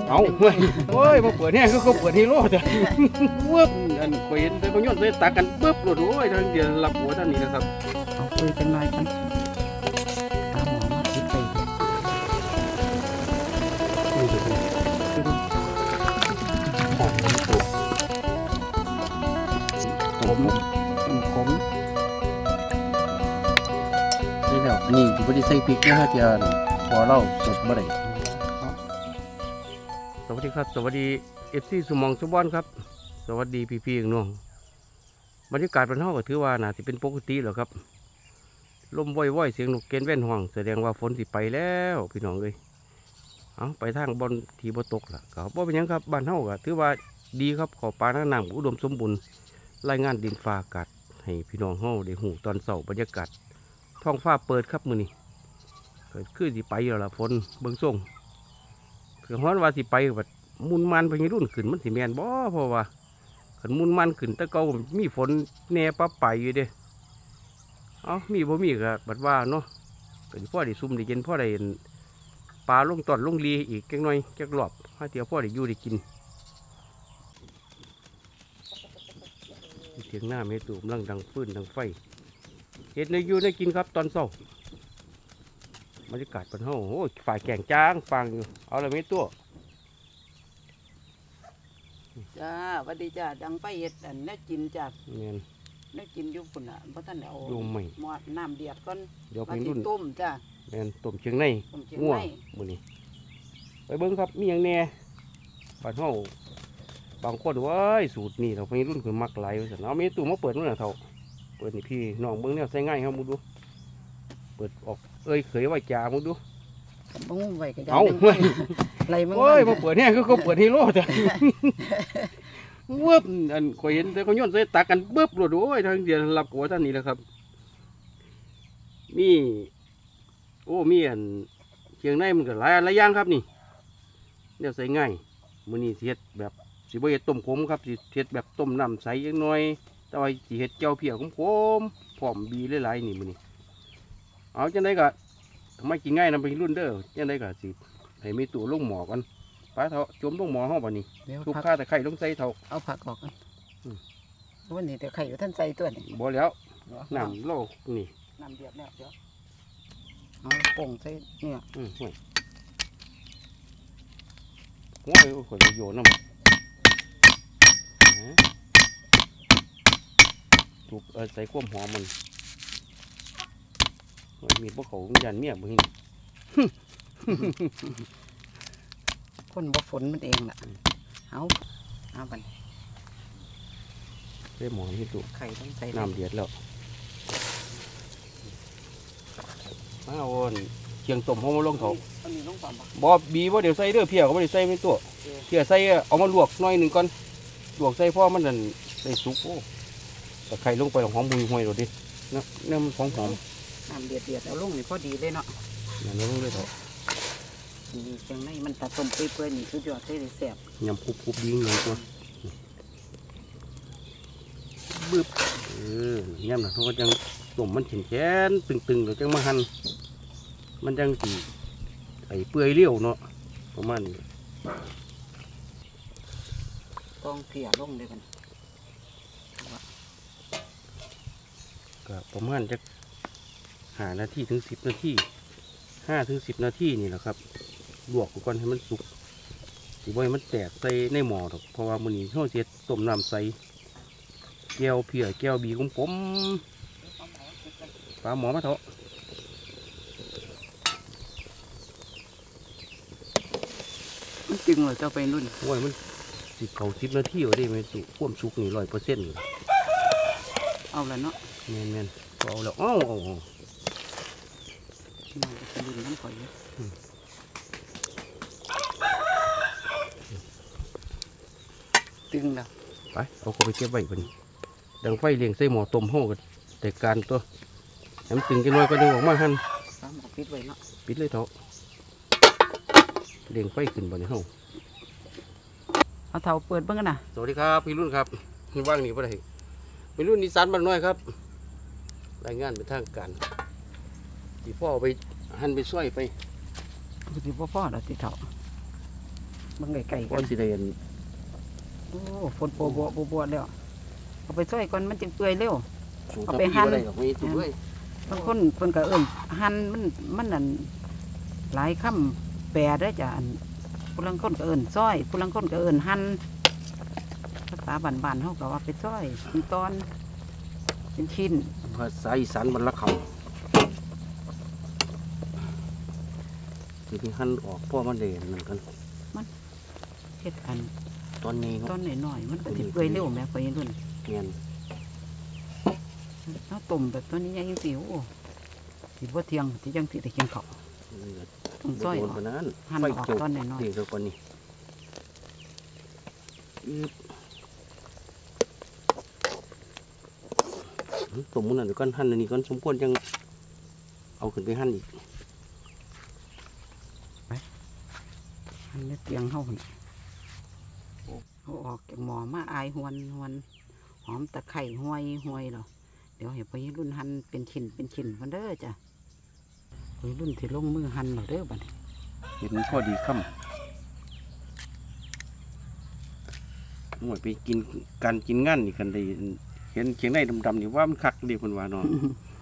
เอาเฮ้ยโอ้ยมาเปิดเนี่ยเขาเปิดฮีโร่จ้ะเวิบอันเคยเห็นแต่เขาย้อนเลยตากันปึ๊บหลุดโอ้ยทางเดียวรับหัวท่านนี้นะครับเอาคุยกันหน่อยกันตามหมอมาคิดไปนี่ดูหอมผมนี่แล้วนี่ที่บริใส่พริกนะฮะเจ้าพอเล่าสดเมื่อไหร่สวัสดีครับสวัสดีFC สมองสุบอนครับสวัสดีพี่ๆน้องบรรยากาศเป็นห้องก็ถือว่าน่าจะเป็นปกติแล้วครับลมว่อยๆเสียงนกเกนแว่นห่วงแสดงว่าฝนสิไปแล้วพี่น้องเลยเอาไปทางบอนทีบ่ตกล่ะก็บ่เป็นยังครับบ้านเฮาก็ถือว่าดีครับขอปลาน้ำอุดมสมบูรณ์รายงานดินฟ้าอากาศให้พี่น้องเฮาได้หูตอนเช้าบรรยากาศท้องฟ้าเปิดครับมื้อนี้เกิดขึ้นสิไปแล้วล่ะฝนเบิ่งส่งคือฮ้อนว่าสิไปแบบมุนมันไปรุ่นขึ้นมันสิแมนบ่เพราะว่าขันมุนมันขึ้นแต่เก่ามีฝนแน่ปั๊บไปอยู่เด้มีบ่มีก็บัดว่าเนาะเป็นพ่อได้ซุ่มได้เย็นพ่อได้ปลาลงตอนลงลีอีกแค่น้อยแค่รอบถ้าเดี๋ยวพ่อได้อยู่ได้กินเถียงหน้าเมตุกำลังดังฟืนดังไฟเห็ดในอยู่ได้กินครับตอนเช้าบรรยากาศเป็นห้องโอ้ฝ่ายแก่งจ้างฟังอยู่เอาอะไรไม่ตัวจ้าสวัสดีจ้าดังไปเห็ดอันนี้กินจากเนี่ยนี่กินยุ่ปุ่นอ่ะเพราะท่านเอาหม้อน้ำเดือดก่อนเดี๋ยวเป็นรุ่นต้มจ้าเนี่ยต้มเชียงในง่วงมือนี้ไปเบิ้งครับมีอย่างแน่บ้านห้องบางคนว่าสูตรนี่เราเป็นรุ่นคือมักไหลสันเอาไม่ตู้มาเปิดนู่นน่ะเท่าเปิดนี่พี่น้องเบิ้งเนี่ยใส่ง่ายครับมึงดูเปิดออกเคยไว้จ่ามึงดูมึงไว้ก็ได้เอาเฮ้ยไรมึงโอ้ยมาเปิดเนี่ยเขาเปิดฮีโร่จ้ะเวิบอันเคยเห็นแต่เขาย้อนใส่ตากันปึ๊บหลุดโอ้ยทางเดียวรับหัวท่านนี้แหละครับมีอันเชียงในมันก็หลายอย่างครับนี่เดี๋ยวใส่ง่ายมื้อนี้สิเฮ็ดแบบสิบ่เฮ็ดต้มขมครับสิเฮ็ดแบบต้มน้ำใสจังหน่อยแต่ว่าสิเฮ็ดแจ่วเพียขมพร้อมบีหลายๆนี่มื้อนี้เอาจังได๋ก็ทำไมกินง่ายนำไปรุ่นเด้อจังได๋ก็สิให้มีตู้ลงหม้อก่อนปลาเถาจมลงหม้อเฮาบัดนี้ทุกข้าแต่ไข่ลงใส่เถาเอาผักออกกันวันนี้แต่ไข่อยู่ท่านใส่ตัวนี่บ่แล้วน้ำโลนี่น้ำเดือดแล้วเดี๋ยวเอาป่งใส่เนี่ยห่วยขวดโยนน้ำถูกใส่ความหอมมันมีพวกเขายันเมียบ่เห็นคนบ่ฝนมันเองล่ะเอาบันเรียหมอนที่ถูกไข่ต้องใส่น้ำเดือดแล้วมาวนเชียงต้มเขามาลงเถาบอบบีว่าเดี๋ยวใส่เด้อเพียเขาไม่ได้ใส่ไม่ตัวเพียใส่เอามาลวกหน่อยหนึ่งก่อนลวกใส่พ่อมันนั่นใส่ซุปโอ้แต่ไข่ลงไปหอมบุยห่วยดูดิเนี่ยมันหอมน้ำเดือดเอาลงนี่พอดีเลยเนาะอย่างนี้ลงเลยเถอะดีจังไงมันตัดต้มเปื่อยๆนี่สุดยอดเลยแซ่บยำคุบๆดีอย่างตัวบึ้บยำนะเขาก็จังต้มมันแข็งตึงๆหรือจังมาหั่นมันจังสีไอ้เปื่อยเลี้ยวเนาะประมาณนี้ต้องเกี่ยลงเลยกันก็ประมาณจะ5 นาทีถึง10 นาที5 ถึง 10 นาทีนี่แหละครับลวกก่อนให้มันสุกสิบ่ให้มันแตกใส่ในหม้อหรอกเพราะว่ามื้อนี้เราเฮ็ดต้มน้ำใสแก้วเพียแก้วบีของผมปลาหมอมาเถอะจึงเลยเจ้าไปรุ่นโอ้ยมันสิเขา10 นาทีเอาได้ไหมสุกควมสุกนี่100% เอาแล้วเนาะแม่นเอาแล้วเอามันจะเป็นรุ่นน้ำข่อยตึงแล้วไปเอาเข้าไปเก็บไว้คนดังไฟเลี้ยงใส่หม้อต้มห้องกันแต่การตัวให้มันตึงกันหน่อยก็ดึงออกมาหั่นปิดไว้เนาะปิดเลยเถอะเลี้ยงไฟขึ้นบนห้องเอาเถาเปิดบ้างกันนะสวัสดีครับพี่รุ่นครับพี่ว่างนี่ป่ะไหนพี่รุ่นนิสสันบ้านน้อยครับรายงานเป็นทางการที่พ่อไปหั่นไปช่วยไปที่พ่อเราติดเถาเบิ่งไก่ๆก่กัอนนสิได้เห็นโอ้ฝนบัวแล้วเอาไปซอยก่อนมันจึงเปื่อยเร็วสูงเอาเท่าไปพี่หั่นบ่ได้ดอกมีตุ้ยบางคนเพิ่นก็หั่นมันนั่นหลายคำแปรได้อจ้ะอันผู้ลังคนก็ซอยผู้ลังคนก็หั่นภาษาบ้านๆเฮาก็ว่าไปซอยเป็นตอนเป็นชิ้นภาษาอีสานบรรลักคำสิไปหั่นออกพ่อมันได้เหมือนกันเฮ็ดอันตอนนี้ตเนาะอนน้อยๆมันก็สิเปื่อยเร็วแหม่ไปรุ่นเงี้ยเฮาต้มแบบตัวนี้ยังสิโอ้สิบ่เที่ยงสิจังสิได้กินข้าวต้องซอยโดอน อกปานนั้นหั่นไฟออกจุกตอนน้อยเด็กสักคนนี้สมมุตินั่นเดี๋ยวก่อนหั่นอันนี้ก่อนสมควรจังเอาขึ้นไปหั่นอีกๆหั่นในเตียงเฮาพุ่นเอาออกจากหม้อมาอายหวนหอมตะไคร้ห้วยเหรอเดี๋ยวให้ไปรุ่นหั่นเป็นชิ้นพุ่นเด้อจ้ะไปรุ่นสิลงมือหั่นแล้วเด้อบัดนี้เห็นพอดีค่ำหมดไปกินการกินงานนี่กันได้เห็นเชียงในดำๆนี่ว่ามันคักดีคนว่าเนาะ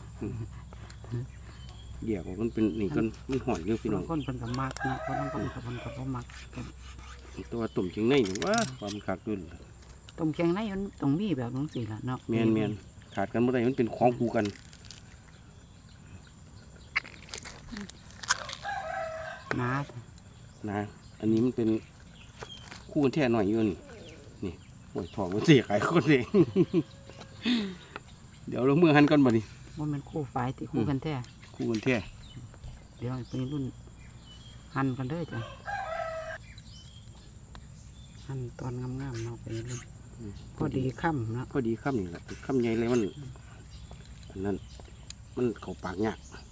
เดี๋ยวมันเป็นนี่กันมันห่อนเยอะพี่น้องบางคนเพิ่นก็มักนะบางคนก็เพิ่นก็บ่มักตัวตุ่มเชียงในนี่ว่าความนคักด้วยต้มแกงในมันต้องมีแบบจังซี่ล่ะเนาะเมียนขาดกันเมื่อไรมันเป็นของคู่กันหนานะอันนี้มันเป็นคู่กันแท้หน่อยอยู่นี่โอ้ยถอดมันเสียขายคนเอง เดี๋ยวเราเมื่อหันกันบ่ดิบ่แม่นคู่ฝ่ายที่คู่กันแท้คู่กันแท้เดี๋ยวไปรุ่นหั่นกันเด้อจ้ะหั่นตอนงามๆเนาะไปรุ่นพอดีค่ำเนาะพอดีค่ำนี่แหละค่ำใหญ่เลยมันอันนั้นมันเข้าปากยาก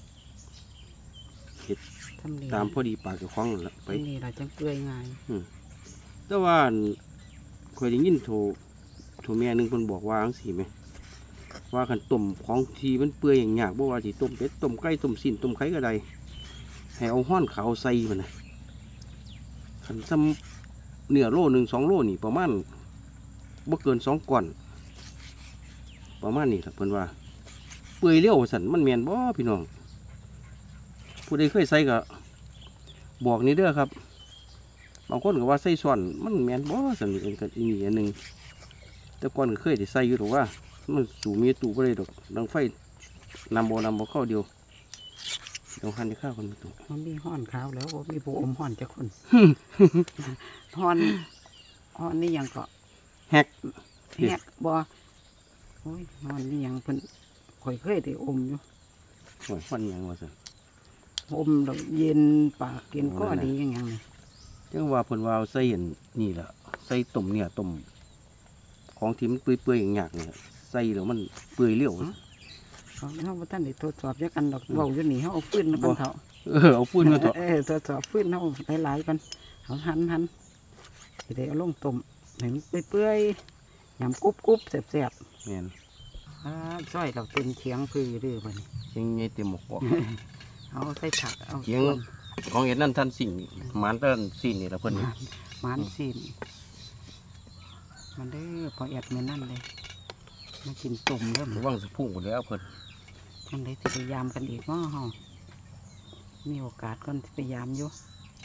ทำนี่ตามพอดีปากจะคล้องนั่นละไปนี่เราจังเปื่อยง่ายแต่ว่าเคยได้ยินโทแม่หนึงคนบอกว่าจังซี่ไหมว่าขันต้มของทีมันเปื่อยอย่างยากบ่ว่าสิต้มเป็ดต้มไก่ต้มสิ้นต้มไข่ก็ได้ให้เอาห้อนขาวใส่มันนะขันซ้ำเนื้อโล1 2 โลนี่ประมาณบ่เกิน2ก้อนประมาณนี้ครับเพิ่นว่าเปื่อยเร็วสั่นมันแม่นบ่พี่น้องผู้ใดเคยใส่ก็บอกนี่เด้อครับบางคนก็ว่าใส่ส่วนมันแม่นบ่สั่นนี่เองก็อีกอันหนึงแต่ก่อนก็เคยได้ใส่อยู่หรอกว่ามันสู่มีตู้บ่ได้ดอกดังไฟนำบ่เข้าเดียวเดี๋ยวหั่นให้ข้าวคนตู้มันมีห่อนขาวแล้วบ่มีผู้อมห่อนจักคน ห่อนนี่ยังก็แฮกแหกบ่โอ้ยห่อนนี่ยังเพิ่นข่อยเคยได้อมอยู่โอ้ยฟันหยังว่าซั่นอมแล้วเย็นปากเย็นก็ดีอย่างนี้จังว่าเพิ่นว่าเอาใส่อันนี่ล่ะใส่ต้มเนี่ยต้มของที่มันเปื่อยๆอย่างยากนี่ล่ะใส่แล้วมันเปื่อยเร็วเขาบ่ทันได้ทดสอบจักอันดอกเว้าอยู่นี่เฮาเอาฟืนมากันเถาะเอาปืนมาเถอะทดสอบฟืนเฮาหลายๆกันเอาหั่นสิได้เอาลงต้มให้มันเปื่อยๆยำกรุบๆแซ่บแม่นๆซอยเราเต็มเขียงคือดื้อบัดนี้เชียงใหญ่เต็มหมกบอกเอาใส่ผักเอาเชียงของเฮ็ดนั่นท่านสิ่งหมานท่านสิ่งนี่ล่ะเพิ่นนี่หมันซีนมันเด้อพอแอดแม่นั่นเลยมากินต้มเริ่มระวังสิพุ่งหมดแล้วเพิ่นจังได้สิพยายามกันอีกเนาะเฮามีโอกาสก่อนสิพยายามอยู่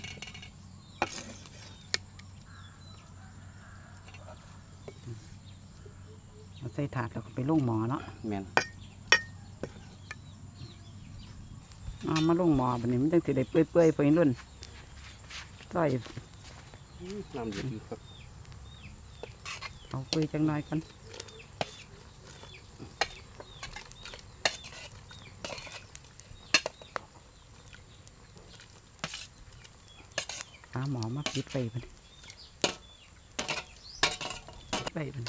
เอาใส่ถาดแล้วก็ไปลงหมอเนาะแม่นเอามาลงหมอบัดนี้มันจังสิได้เปื่อยๆไปรุ่นซอยน้ำเดือดอยู่ครับเอาเปื่อยจังน้อยกันหมอมาปิดไฟมันปิดไฟมัน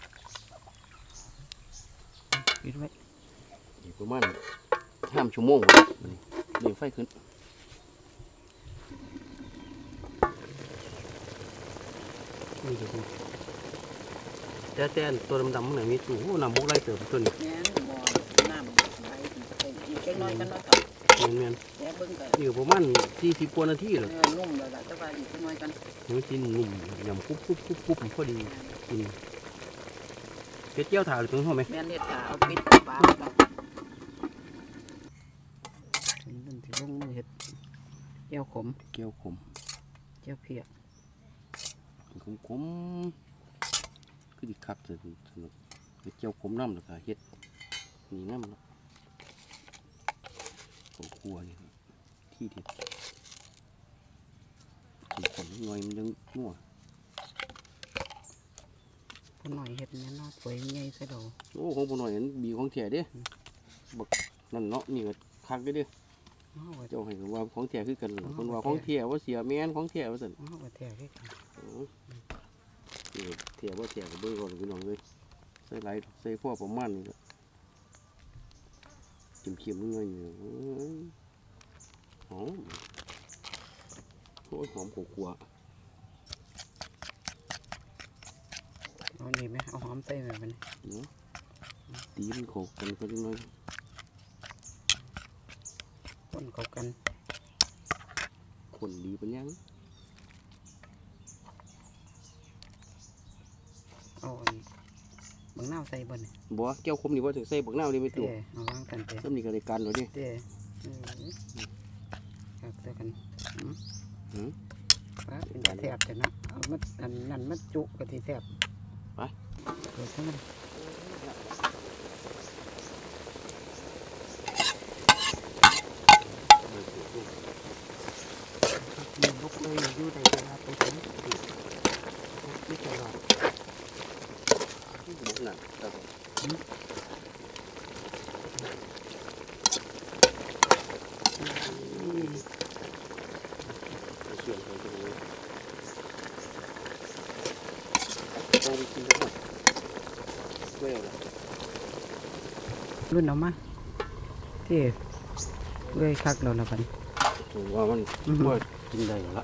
ปิดไว้อีกประมาณ5 ชั่วโมงบัดนี้เร่งไฟขึ้นนี่เดี๋ยวดูแต่ตัวดำๆมันไหนมีตู้น้ำมุกไล่เติมตัวนี้แม่นบ่น้ำไหลอีกจังน้อยกันเนาะแม่นแย่เบิ่งกันๆอยู่ประมาณ40กว่านาทีหรอกนุ่มแล้วล่ะแต่ว่าอีกน้อยกันมันกินนุ่มยำคุบพอดีกินเฮ็ดเจียวถ่านหรือถึงห้อไหมแม่นเฮ็ดขาเอาปิดปลาแล้วถึงมันสิลงมือเฮ็ดเจียวขมเกี๊ยวขมเจียวเพียขมคือดีคักสนุกเฮ็ดเจียวขมน้ำแล้วก็เฮ็ดนี่น้ำเนาะข้าวคั่วนี่ที่เด็ดขมหน่อยมันยังนัวพอหน่อยเฮ็ดแม่นเนาะสวยใหญ่ซะดอกโอ้ของพ่อหน่อยนั้นบีของแท้เด้บักนั่นเนาะนี่ก็คักเด้เด้เอาไว้เจ้าให้ว่าของแท้คือกันคนว่าของแท้ว่าเสียแม่นของแท้ว่าซั่นเอาไว้แท้คือกันโอ้นี่แท้ว่าแท้ก็เบิ่งก่อนพี่น้องเอ้ยใส่หลายใส่พอประมาณนี้ก็เค็มๆหน่อยๆนี่หอมโอ้ยหอมกว่าเอานี่ไหมเอาหอมใส่ไว้บัดนี้เนาะตีมันโขกกันก็จังน้อยคนเข้ากันคนดีปานยังเอาอันบางนาวใส่บ่นี่บ่แก้วคมนี่บ่ถึงใส่บักนาวนี่ไม่เต้ตู่เอาวางกันเต้ซ้ำนี่ก็ได้การแล้วเดิเต้ครับเต้กันหือป้าเป็นตาแซ่บแต่เนาะเอามาอันนั้นมาจุก็สิแซ่บไปเปิดซะมันมีลุกเลยอยู่ได้เวลาไปถึงติดไม่ตลอดบุกหนักครับส่วนของตรงนี้ต้องกินทั้งหมดด้วยเอาละรุ่นเอามาที่เลยคักเรานะพันผมว่ามันว่ากินได้แล้วละ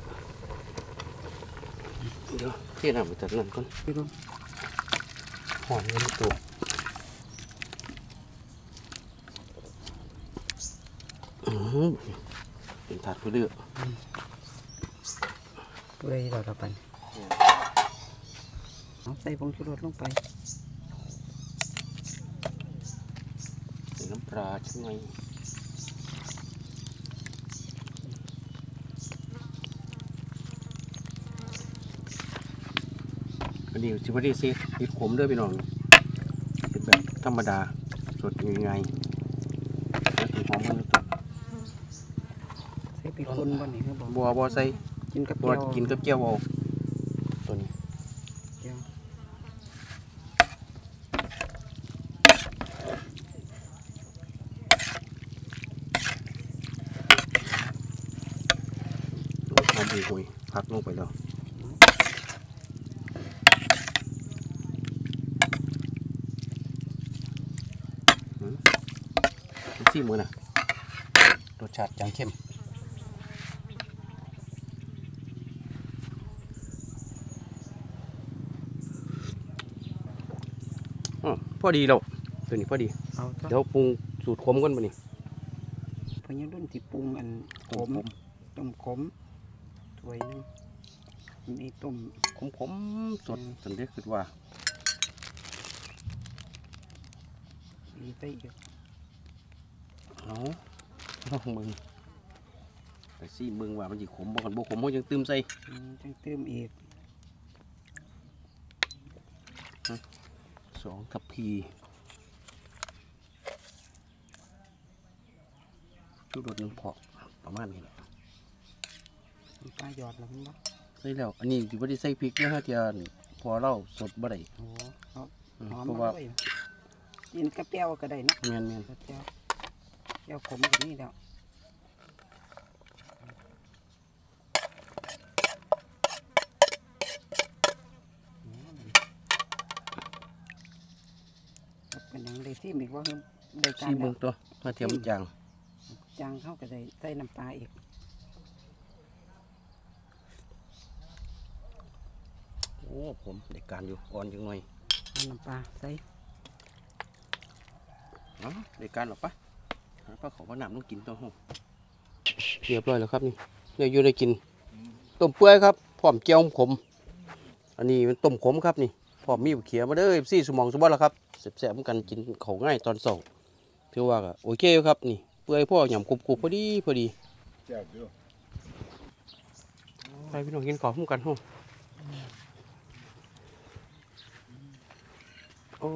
เดี๋ยวเที่ยน้ำไปจากนั้นก่อนพี่ลุงหอมเงินตัวเป็นถาดผู้เลือกเลยเราละพันเอาใส่ผงชูรสลงไปใส่น้ำปลาช่วยอันนี้ชิบะดีซีติดขมด้วยพี่น้องเป็นแบบธรรมดาสดง่ายๆแล้วถึงหอมมันตัวใส่ไปคนบ่นี่เขาบอกบัวใส่กินกับบัวเจียวกินกับเจียวเอาตัวนี้เจียวหอมหุยพักลงไปแล้วซีมือนะรสชาติจังเข้มพอดีแล้วตัวนี้พอดีเอาซะเดี๋ยวปรุงสูตรขมก่อนมานี่พญารุ่นที่ปรุงอันขมต้มขมถ้วยนึงมีต้มขมสดสันเด็กคิดว่ามีไส้อีกเอาลองมึงไปซี่มึงว่ามันจีขมบ่กันบ่ขมบ่ยังตื้มใส่จังเติมอีก 2 ทัพพีชุดรสนึงพอประมาณนี้แหละน้ำปลาหยอดแล้วมันบ่ใส่แล้วอันนี้สิบ่ได้ใส่พริกเด้อฮะเทียนพอเราสดบ่ได้โอ้เอา หอมเพราะมาว่าด้วยกินกระเปียวก็ได้เนาะแม่นกระเปียวเปียวขมแบบนี้แล้วเป็นอย่างไรที่มีว่าได้ๆการซี่เบิ่แล้งวตัวมาเทียมมันจางจางเข้าก็ได้ใส่น้ำปลาอีกโอ้ผมได้การอยู่อ่อนจังหน่อยเอาน้ำปลาใส่เนาะได้การหรอปะปลาขอว่าน้ำต้องกินต่อห้องเรียบร้อยแล้วครับนี่เนี่ยอยู่ได้กินต้มเปื่อยครับพร้อมเจียวขมอันนี้มันต้มขมครับนี่พร้อมมีเขียมาเด้อซี่สมองสมบัติแล้วครับแซ่บๆกันกินเขาง่ายตอนเช้าถือว่าก็โอเคครับนี่เปื่อยพ่อหย่ำกรุบๆพอดีแซ่บอยู่ไปพี่น้องกินข้าวพร้อมกันห้องโอ้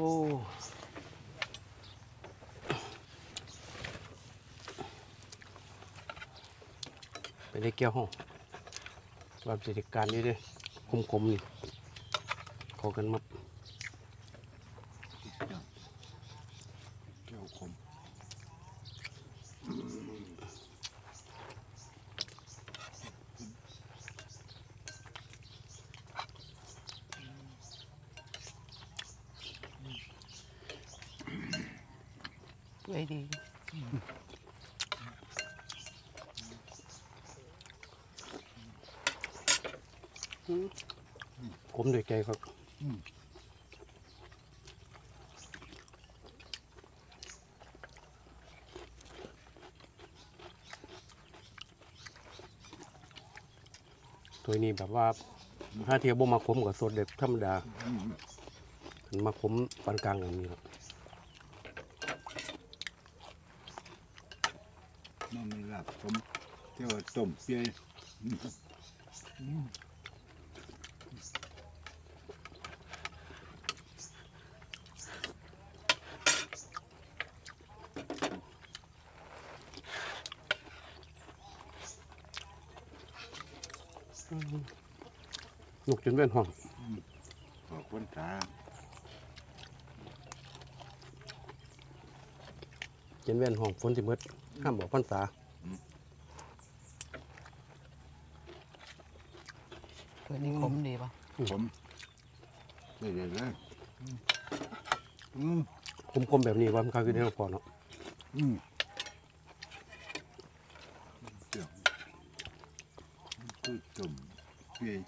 ไปได้เกี่ยวห้องแบบจัดการนี่เลยคมๆนี่ขอกันมัดแก้วขมเปื่อยดีขมด้วยใจครับตัวนี้แบบว่าถ้าเทียบบ่มาขมกับสดเด็ดธรรมดามาขมปานกลางอย่างนี้ครับมันหลับผมเที่ยวต้มเปี๊ยะลูกจนเว้นห้องขอบคุณตาจนเว้นห้องฝนสิมืดห้ามบอกพรรษาเปื่อยนี่ขมดีป่ะผมได้เลยเลยคมๆแบบนี้ว่ามันคือได้เราพอเนาะเจ้าคือต้มเปี๊ยะ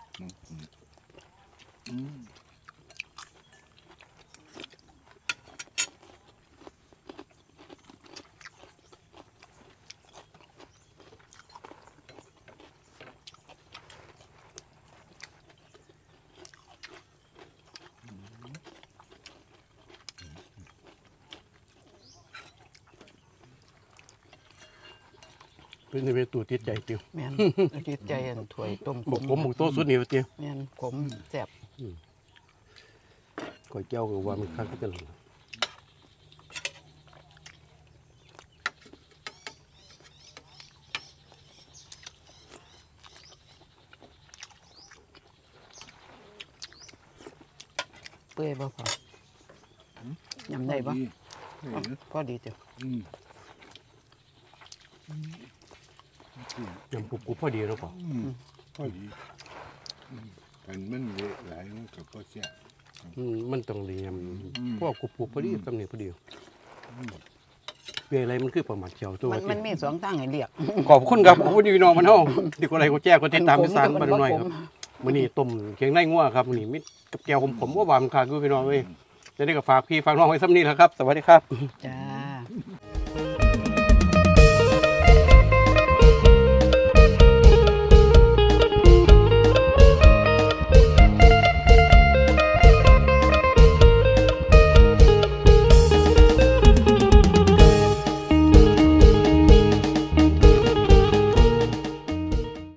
เป็นในเมตูติดใจเตียวแม่นจิตใจอันถ้วยต้มขบุกมผมบุกโต๊ะสุดนี่เตียวแม่นขมแซ่บก๋วยเจ้ากับว่ามันคักกันเลยเปื่อยบ่พอยำได้บ่พอดีจ้ะยำกรุบพอดีแล้วป่ะพอดีกันมันเละหลายมันกับพ่อเสียมันต้องเรียมพวกกรุบพอดีตำหนิพอดีเปลี่ยนอะไรมันคือประมาทเชียวตัวมันมีสองทางให้เรียกขอบคุณครับขอบคุณพี่น้องมันเฮาดีกว่าอะไรก็แจ้งก็ติดตามพิสานบ้านหน่อยครับมื้อนี้ต้มเคียงในงัวครับมื้อนี้มิตรกับแก้วผมว่าหวานคักอยู่พี่น้องเอ้ยจะได้ก็ฝากพี่ฝากน้องไว้ซ้ำนี้แหละครับสวัสดีครับจ้า